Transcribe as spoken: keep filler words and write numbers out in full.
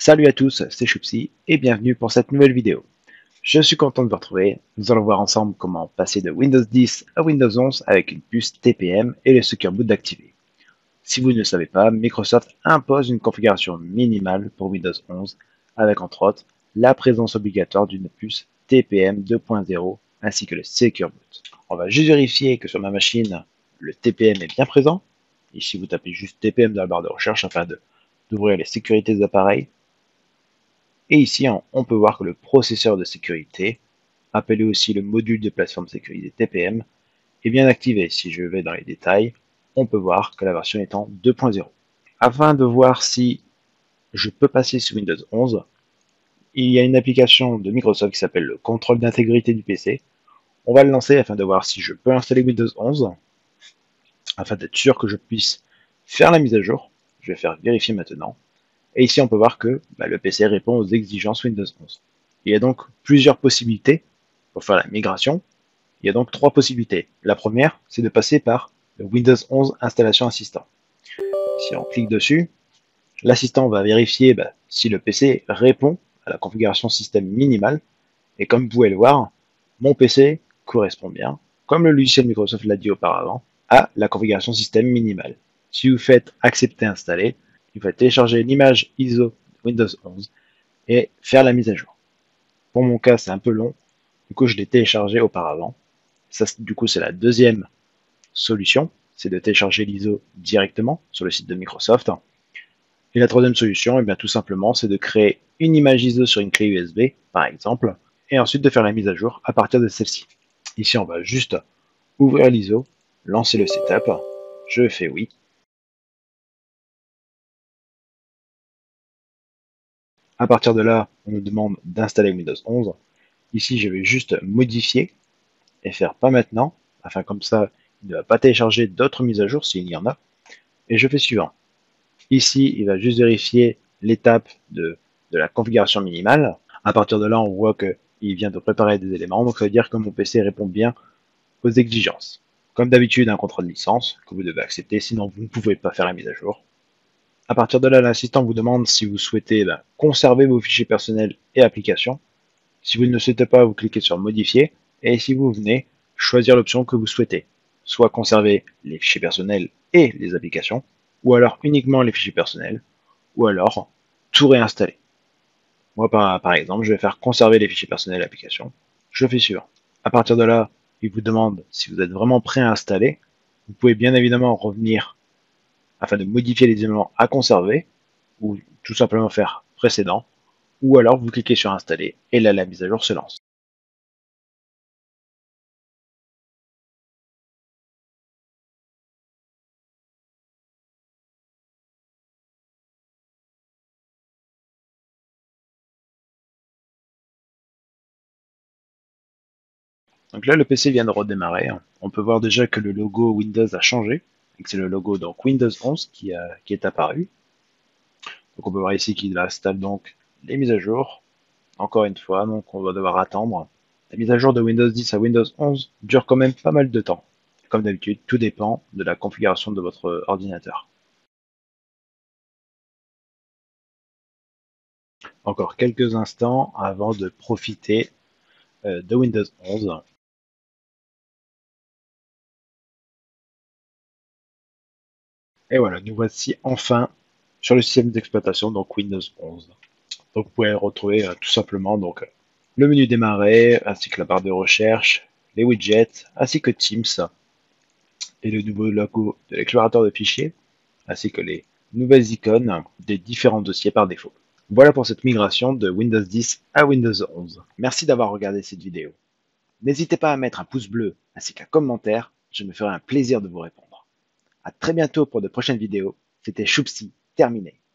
Salut à tous, c'est Choupsi et bienvenue pour cette nouvelle vidéo. Je suis content de vous retrouver. Nous allons voir ensemble comment passer de Windows dix à Windows onze avec une puce T P M et le Secure Boot d'activer. Si vous ne le savez pas, Microsoft impose une configuration minimale pour Windows onze avec entre autres la présence obligatoire d'une puce T P M deux point zéro ainsi que le Secure Boot. On va juste vérifier que sur ma machine, le T P M est bien présent. Ici, vous tapez juste T P M dans la barre de recherche afin d'ouvrir les sécurités des appareils. Et ici, on peut voir que le processeur de sécurité, appelé aussi le module de plateforme sécurité T P M, est bien activé. Si je vais dans les détails, on peut voir que la version est en deux point zéro. Afin de voir si je peux passer sous Windows onze, il y a une application de Microsoft qui s'appelle le contrôle d'intégrité du P C. On va le lancer afin de voir si je peux installer Windows onze, afin d'être sûr que je puisse faire la mise à jour. Je vais faire vérifier maintenant. Et ici, on peut voir que bah, le P C répond aux exigences Windows onze. Il y a donc plusieurs possibilités pour faire la migration. Il y a donc trois possibilités. La première, c'est de passer par le Windows onze Installation Assistant. Si on clique dessus, l'assistant va vérifier bah, si le P C répond à la configuration système minimale. Et comme vous pouvez le voir, mon P C correspond bien, comme le logiciel Microsoft l'a dit auparavant, à la configuration système minimale. Si vous faites accepter installer, il faut télécharger l'image I S O de Windows onze et faire la mise à jour. Pour mon cas, c'est un peu long, du coup je l'ai téléchargé auparavant. Ça, du coup, c'est la deuxième solution, c'est de télécharger l'I S O directement sur le site de Microsoft. Et la troisième solution, eh bien, tout simplement, c'est de créer une image I S O sur une clé U S B, par exemple, et ensuite de faire la mise à jour à partir de celle-ci. Ici, on va juste ouvrir l'I S O, lancer le setup, je fais oui. À partir de là, on nous demande d'installer Windows onze. Ici, je vais juste modifier et faire pas maintenant, afin comme ça, il ne va pas télécharger d'autres mises à jour s'il y en a. Et je fais suivant. Ici, il va juste vérifier l'étape de, de la configuration minimale. À partir de là, on voit qu'il vient de préparer des éléments, donc ça veut dire que mon P C répond bien aux exigences. Comme d'habitude, un contrat de licence que vous devez accepter, sinon vous ne pouvez pas faire la mise à jour. À partir de là, l'assistant vous demande si vous souhaitez ben, conserver vos fichiers personnels et applications. Si vous ne le souhaitez pas, vous cliquez sur Modifier, et si vous venez choisir l'option que vous souhaitez, soit conserver les fichiers personnels et les applications, ou alors uniquement les fichiers personnels, ou alors tout réinstaller. Moi, par, par exemple, je vais faire conserver les fichiers personnels et applications. Je fais suivant. À partir de là, il vous demande si vous êtes vraiment prêt à installer. Vous pouvez bien évidemment revenir afin de modifier les éléments à conserver, ou tout simplement faire précédent, ou alors vous cliquez sur installer, et là la mise à jour se lance. Donc là, le P C vient de redémarrer. On peut voir déjà que le logo Windows a changé, et que c'est le logo donc Windows onze qui, a, qui est apparu. Donc on peut voir ici qu'il installe donc les mises à jour. Encore une fois, donc on va devoir attendre. La mise à jour de Windows dix à Windows onze dure quand même pas mal de temps. Comme d'habitude, tout dépend de la configuration de votre ordinateur. Encore quelques instants avant de profiter de Windows onze. Et voilà, nous voici enfin sur le système d'exploitation, donc Windows onze. Donc vous pouvez retrouver euh, tout simplement donc le menu démarrer, ainsi que la barre de recherche, les widgets, ainsi que Teams, et le nouveau logo de l'explorateur de fichiers, ainsi que les nouvelles icônes des différents dossiers par défaut. Voilà pour cette migration de Windows dix à Windows onze. Merci d'avoir regardé cette vidéo. N'hésitez pas à mettre un pouce bleu ainsi qu'un commentaire, je me ferai un plaisir de vous répondre. A très bientôt pour de prochaines vidéos. C'était Choupsi, terminé.